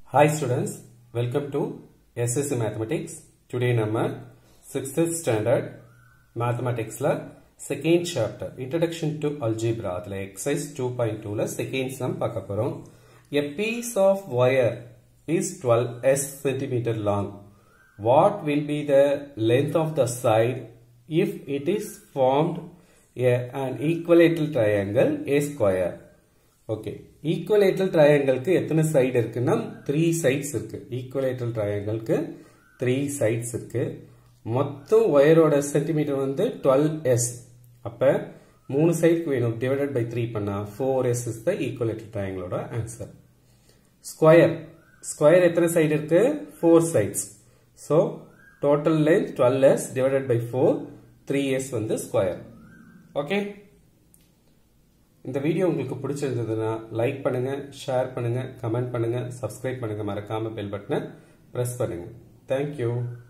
Hi students, welcome to SSC Mathematics. Today நம்ம 6th standard Mathematics la second chapter Introduction to Algebra adla exercise 2.2 la second sum பார்க்க போறோம். A piece of wire is 12 centimeter long. What will be the length of the side if it is formed an equilateral triangle A square? Okay. Equilateral triangle க்கு எத்தனை side இருக்குன்னா 3 sides இருக்கு. Equilateral triangle க்கு 3 sides இருக்கு. மொத்தம் வயரோட centimetre வந்து 12s. அப்ப 3 சைடுக்கு வேணும் divided by 3 பண்ணா 4s is the equilateral triangle ஓட ஆன்சர். Square. Square எத்தனை சைடு இருக்கு? 4 sides. So total length 12s divided by 4 3s வந்து square. Okay? இந்த வீடியோ உங்களுக்கு பிடிச்சிருந்ததுன்னா லைக் பண்ணுங்க, ஷேர் பண்ணுங்க, கமெண்ட் பண்ணுங்க, சப்ஸ்கிரைப் பண்ணுங்க, மறக்காம பெல் பட்டனை பிரஸ் பண்ணுங்க. Thank you.